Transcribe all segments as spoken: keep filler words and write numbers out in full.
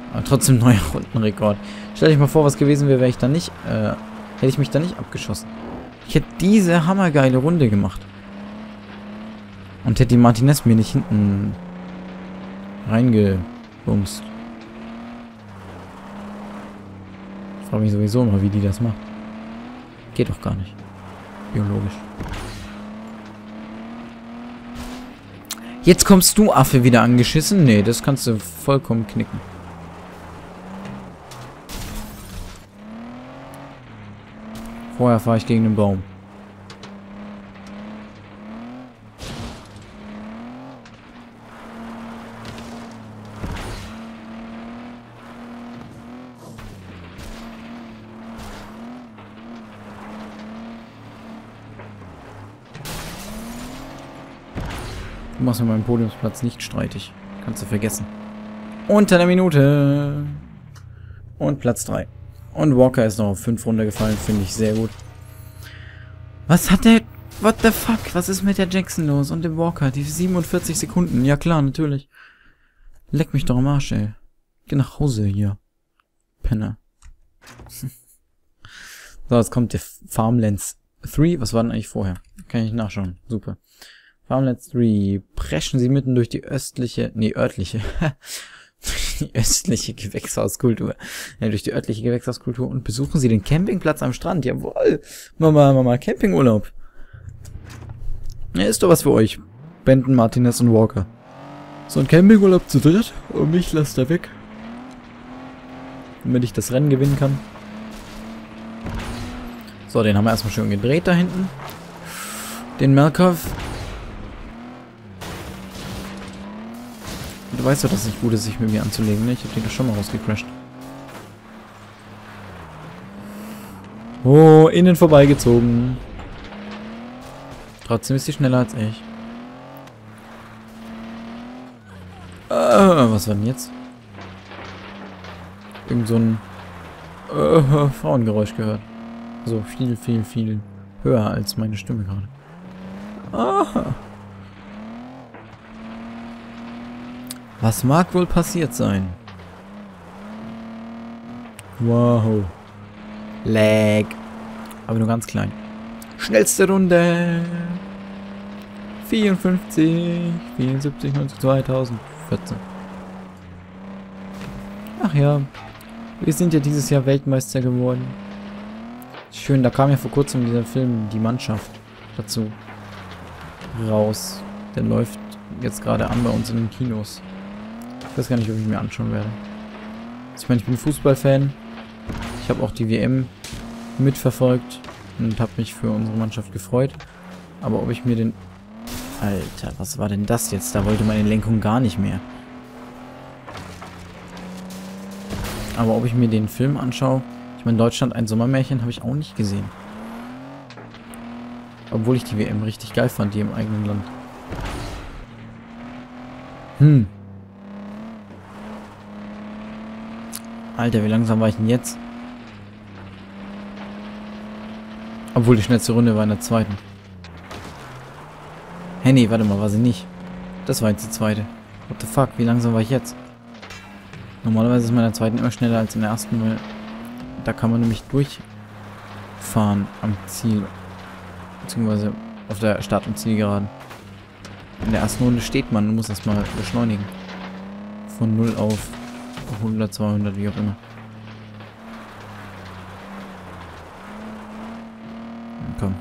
Aber trotzdem neuer Rundenrekord. Stell dich mal vor, was gewesen wäre, wäre ich da nicht, äh, hätte ich mich da nicht abgeschossen. Ich hätte diese hammergeile Runde gemacht. Und hätte die Martinez mir nicht hinten reingebumst. Ich frage mich sowieso immer, wie die das macht. Geht doch gar nicht. Biologisch. Jetzt kommst du, Affe, wieder angeschissen? Nee, das kannst du vollkommen knicken. Vorher fahre ich gegen den Baum. Du machst mir meinen Podiumsplatz nicht streitig. Kannst du vergessen. Unter einer Minute. Und Platz drei. Und Walker ist noch auf fünf runtergefallen. Finde ich sehr gut. Was hat der... What the fuck? Was ist mit der Jackson los? Und dem Walker? Die siebenundvierzig Sekunden. Ja klar, natürlich. Leck mich doch am Arsch, ey. Geh nach Hause hier. Penner. So, jetzt kommt der Farmlands drei. Was war denn eigentlich vorher? Kann ich nachschauen. Super. Farmlands drei. Preschen Sie mitten durch die östliche... Nee, örtliche. die östliche Gewächshauskultur. Ja, durch die örtliche Gewächshauskultur und besuchen Sie den Campingplatz am Strand. Jawohl. Mama, Mama, Campingurlaub. Ja, ist doch was für euch. Benton, Martinez und Walker. So ein Campingurlaub zu dritt. Und mich lasst er weg. Damit ich das Rennen gewinnen kann. So, den haben wir erstmal schön gedreht da hinten. Den Melkov. Du weißt doch, dass es nicht gut ist, sich mit mir anzulegen, ne? Ich hab den doch schon mal rausgecrashed. Oh, innen vorbeigezogen. Trotzdem ist sie schneller als ich. Äh, was war denn jetzt? Irgend so ein äh, Frauengeräusch gehört. So viel, viel, viel höher als meine Stimme gerade. Ah. Was mag wohl passiert sein? Wow. Lag. Aber nur ganz klein. Schnellste Runde. vierundfünfzig, vierundsiebzig, neunzig, zweitausendvierzehn. Ach ja. Wir sind ja dieses Jahr Weltmeister geworden. Schön, da kam ja vor kurzem dieser Film Die Mannschaft dazu raus. Der läuft jetzt gerade an bei uns in den Kinos. Ich weiß gar nicht, ob ich mir anschauen werde. Ich meine, ich bin Fußballfan. Ich habe auch die W M mitverfolgt und habe mich für unsere Mannschaft gefreut. Aber ob ich mir den... Alter, was war denn das jetzt? Da wollte meine Lenkung gar nicht mehr. Aber ob ich mir den Film anschaue... Ich meine, Deutschland ein Sommermärchen habe ich auch nicht gesehen. Obwohl ich die W M richtig geil fand, die im eigenen Land. Hm. Alter, wie langsam war ich denn jetzt? Obwohl die schnellste Runde war in der zweiten. Hey, nee, warte mal, war sie nicht. Das war jetzt die zweite. What the fuck, wie langsam war ich jetzt? Normalerweise ist man in der zweiten immer schneller als in der ersten, weil da kann man nämlich durchfahren am Ziel. Beziehungsweise auf der Start- und Zielgeraden. In der ersten Runde steht man und muss erstmal beschleunigen. Von null auf hundert, zweihundert, wie auch immer. Komm.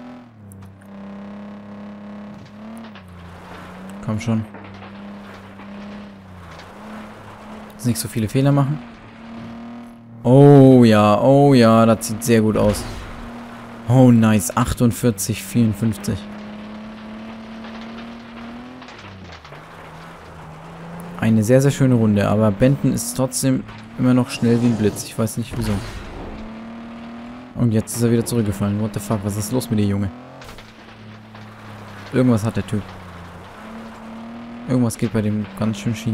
Komm schon. Jetzt nicht so viele Fehler machen. Oh ja, oh ja, das sieht sehr gut aus. Oh nice, achtundvierzig, vierundfünfzig. Eine sehr, sehr schöne Runde, aber Benton ist trotzdem immer noch schnell wie ein Blitz. Ich weiß nicht wieso. Und jetzt ist er wieder zurückgefallen. What the fuck, was ist los mit dem Junge? Irgendwas hat der Typ. Irgendwas geht bei dem ganz schön schief.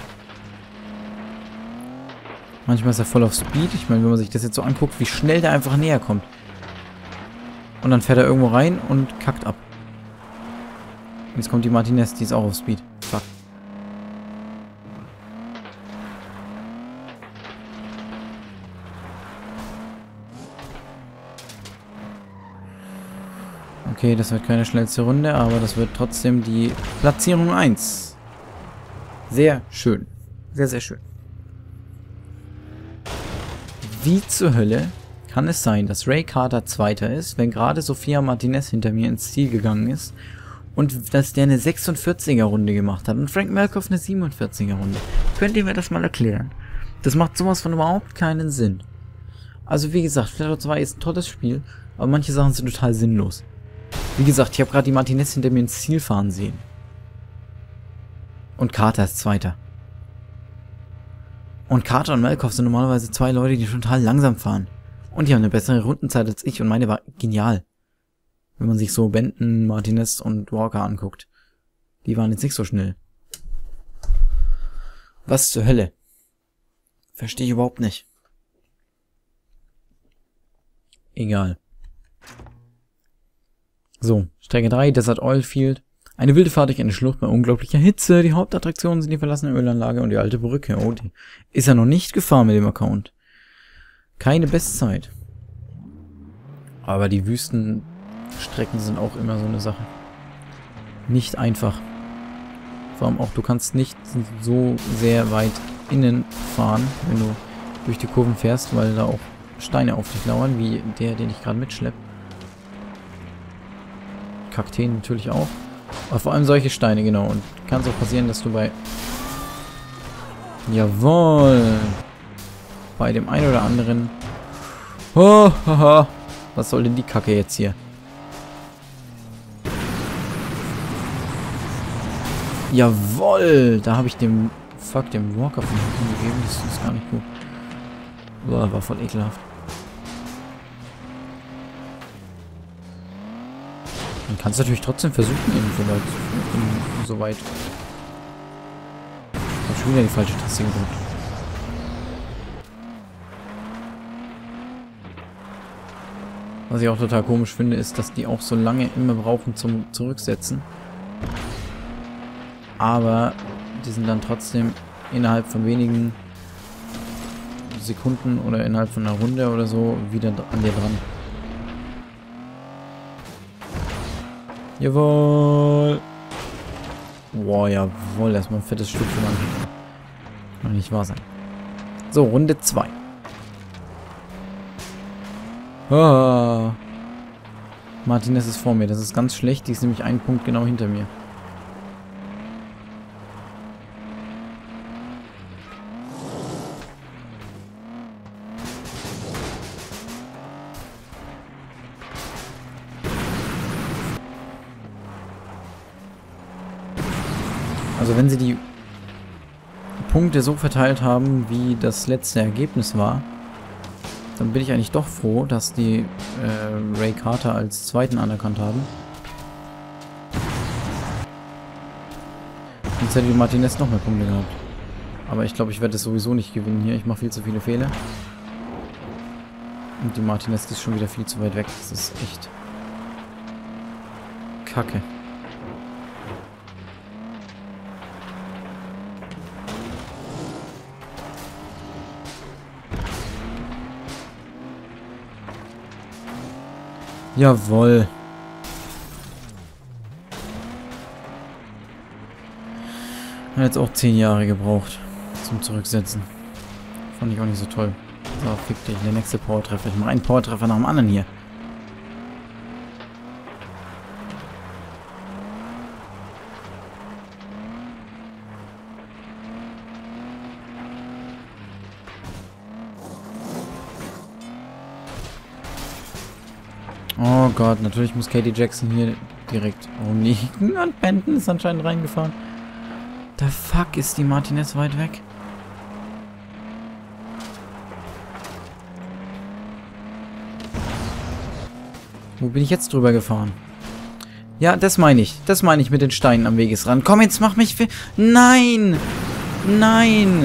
Manchmal ist er voll auf Speed. Ich meine, wenn man sich das jetzt so anguckt, wie schnell der einfach näher kommt. Und dann fährt er irgendwo rein und kackt ab. Jetzt kommt die Martinez, die ist auch auf Speed. Fuck. Okay, das wird keine schnellste Runde, aber das wird trotzdem die Platzierung eins. Sehr schön. Sehr, sehr schön. Wie zur Hölle kann es sein, dass Ray Carter Zweiter ist, wenn gerade Sophia Martinez hinter mir ins Ziel gegangen ist und dass der eine sechsundvierziger Runde gemacht hat und Frank Malkoff eine siebenundvierziger Runde? Könnt ihr mir das mal erklären? Das macht sowas von überhaupt keinen Sinn. Also wie gesagt, Flatout zwei ist ein tolles Spiel, aber manche Sachen sind total sinnlos. Wie gesagt, ich habe gerade die Martinez hinter mir ins Ziel fahren sehen. Und Carter ist Zweiter. Und Carter und Malkoff sind normalerweise zwei Leute, die total langsam fahren. Und die haben eine bessere Rundenzeit als ich und meine war genial. Wenn man sich so Benton, Martinez und Walker anguckt. Die waren jetzt nicht so schnell. Was zur Hölle? Verstehe ich überhaupt nicht. Egal. So, Strecke drei, Desert Oil Field. Eine wilde Fahrt durch eine Schlucht bei unglaublicher Hitze. Die Hauptattraktionen sind die verlassene Ölanlage und die alte Brücke. Oh, die ist ja noch nicht gefahren mit dem Account. Keine Bestzeit. Aber die Wüstenstrecken sind auch immer so eine Sache. Nicht einfach. Vor allem auch, du kannst nicht so sehr weit innen fahren, wenn du durch die Kurven fährst, weil da auch Steine auf dich lauern, wie der, den ich gerade mitschleppe. Kakteen natürlich auch. Aber vor allem solche Steine, genau. Und kann es auch passieren, dass du bei... Jawohl! Bei dem einen oder anderen... Oh, haha. Was soll denn die Kacke jetzt hier? Jawohl! Da habe ich dem... Fuck, dem Walker von hinten gegeben. Das ist gar nicht gut. Boah, war voll ekelhaft. Man kann es natürlich trotzdem versuchen, eben so weit. In, so weit. Ich habe schon wieder die falsche Taste gedrückt. Was ich auch total komisch finde, ist, dass die auch so lange immer brauchen zum Zurücksetzen. Aber die sind dann trotzdem innerhalb von wenigen Sekunden oder innerhalb von einer Runde oder so wieder an dir dran. Jawohl. Boah, jawohl. Erstmal ein fettes Stück für man. Kann nicht wahr sein. So, Runde zwei. Ah. Martinez ist vor mir. Das ist ganz schlecht. Die ist nämlich einen Punkt genau hinter mir. Also wenn sie die Punkte so verteilt haben, wie das letzte Ergebnis war, dann bin ich eigentlich doch froh, dass die äh, Ray Carter als Zweiten anerkannt haben. Sonst hätte die Martinez noch mehr Punkte gehabt. Aber ich glaube, ich werde es sowieso nicht gewinnen hier. Ich mache viel zu viele Fehler. Und die Martinez ist schon wieder viel zu weit weg. Das ist echt Kacke. Jawohl. Hat jetzt auch zehn Jahre gebraucht zum Zurücksetzen. Fand ich auch nicht so toll. So, fick dich. Der nächste Powertreffer. Ich mache einen Powertreffer nach dem anderen hier. Oh Gott, natürlich muss Katie Jackson hier direkt rumliegen. Und Benton ist anscheinend reingefahren. The fuck, ist die Martinez weit weg? Wo bin ich jetzt drüber gefahren? Ja, das meine ich. Das meine ich mit den Steinen am Wegesrand. Komm, jetzt mach mich... Nein! Nein!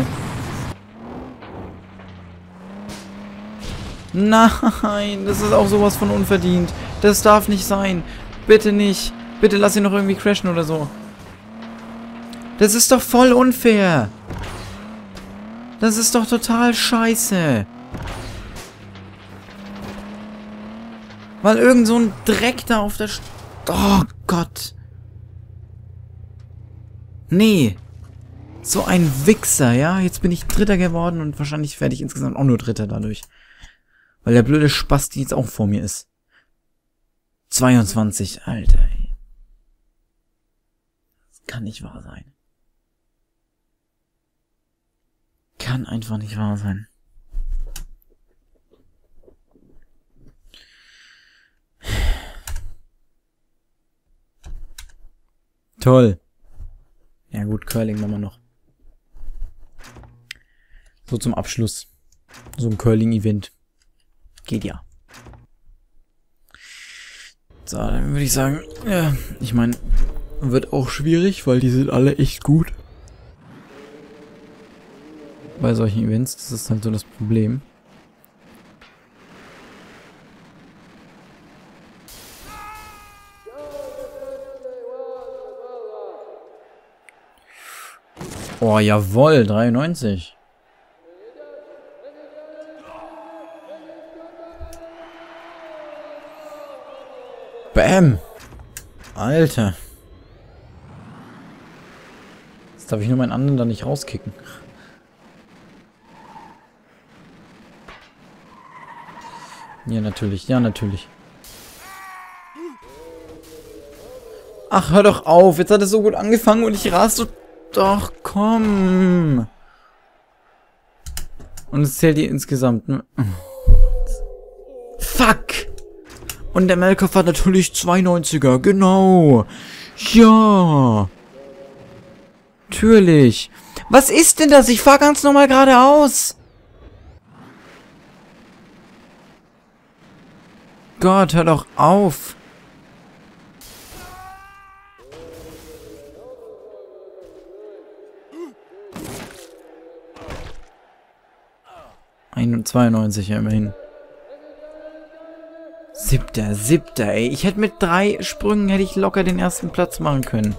Nein, das ist auch sowas von unverdient. Das darf nicht sein. Bitte nicht. Bitte lass ihn noch irgendwie crashen oder so. Das ist doch voll unfair. Das ist doch total scheiße. Weil irgend so ein Dreck da auf der Oh Gott. Nee. So ein Wichser, ja? Jetzt bin ich Dritter geworden und wahrscheinlich werde ich insgesamt auch nur Dritter dadurch. Weil der blöde Spasti jetzt auch vor mir ist. zweiundzwanzig, Alter, ey. Das kann nicht wahr sein. Kann einfach nicht wahr sein. Toll. Ja gut, Curling machen wir noch. So zum Abschluss. So ein Curling-Event. Geht ja. So, dann würde ich sagen, ja, ich meine, wird auch schwierig, weil die sind alle echt gut. Bei solchen Events, das ist halt so das Problem. Oh, jawohl, dreiundneunzig. Bam! Alter. Jetzt darf ich nur meinen anderen da nicht rauskicken. Ja, natürlich, ja, natürlich. Ach, hör doch auf. Jetzt hat es so gut angefangen und ich raste. Doch, komm. Und es zählt hier insgesamt, ne? Fuck! Und der Melkhoff hat natürlich zweiundneunziger, genau. Ja. Natürlich. Was ist denn das? Ich fahr ganz normal geradeaus. Gott, hör doch auf. zweiundneunzig, ja, immerhin. Siebter, siebter, ey. Ich hätte mit drei Sprüngen hätte ich locker den ersten Platz machen können.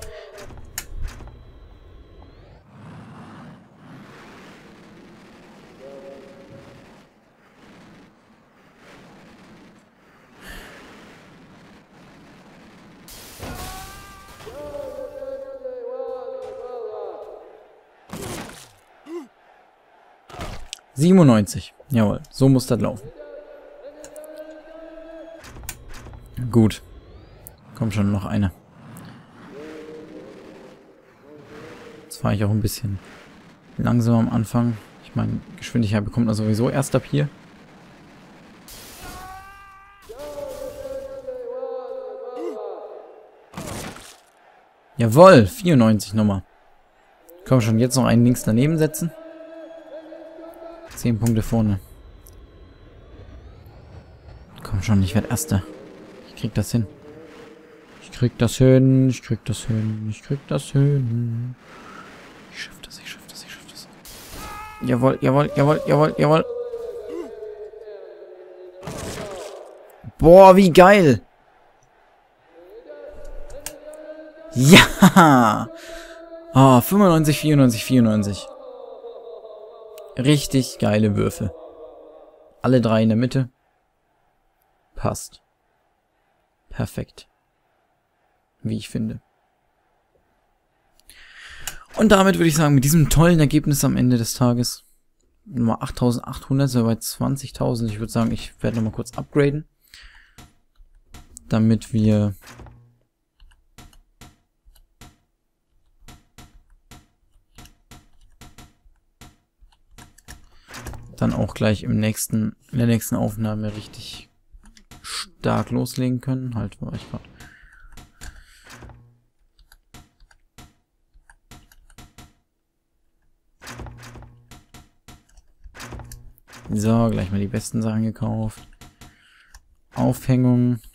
siebenundneunzig. Jawohl, so muss das laufen. Gut. Kommt schon noch eine. Jetzt fahre ich auch ein bisschen langsam am Anfang. Ich meine, Geschwindigkeit bekommt man sowieso erst ab hier. Jawohl, vierundneunzig nochmal. Komm schon, jetzt noch einen links daneben setzen. Zehn Punkte vorne. Komm schon, ich werde Erster. Ich krieg das hin. Ich krieg das hin, ich krieg das hin, ich krieg das hin. Ich schaff das, ich schaff das, ich schaff das. Jawohl, jawohl, jawohl, jawohl, jawohl. Boah, wie geil. Ja. Oh, fünfundneunzig, vierundneunzig, vierundneunzig. Richtig geile Würfe. Alle drei in der Mitte. Passt. Perfekt. Wie ich finde. Und damit würde ich sagen, mit diesem tollen Ergebnis am Ende des Tages, Nummer achttausendachthundert, so bei zwanzigtausend, ich würde sagen, ich werde nochmal kurz upgraden, damit wir dann auch gleich im nächsten, in der nächsten Aufnahme richtig stark loslegen können. Halt, war ich gerade. So, gleich mal die besten Sachen gekauft. Aufhängung.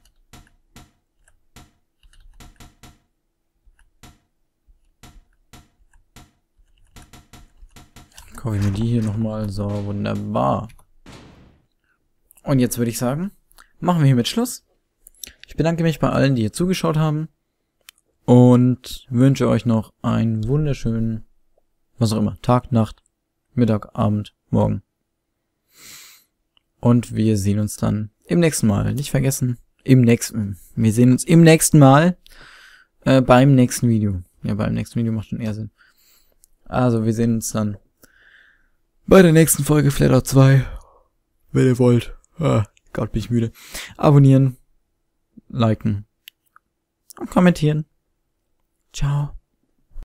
Kaufe ich mir die hier nochmal. So, wunderbar. Und jetzt würde ich sagen, machen wir hiermit Schluss. Ich bedanke mich bei allen, die hier zugeschaut haben. Und wünsche euch noch einen wunderschönen, was auch immer, Tag, Nacht, Mittag, Abend, Morgen. Und wir sehen uns dann im nächsten Mal. Nicht vergessen, im nächsten, wir sehen uns im nächsten Mal, äh, beim nächsten Video. Ja, beim nächsten Video macht schon eher Sinn. Also, wir sehen uns dann bei der nächsten Folge Flatout zwei. Wenn ihr wollt. Ah, Gott, bin ich müde. Abonnieren, liken und kommentieren. Ciao.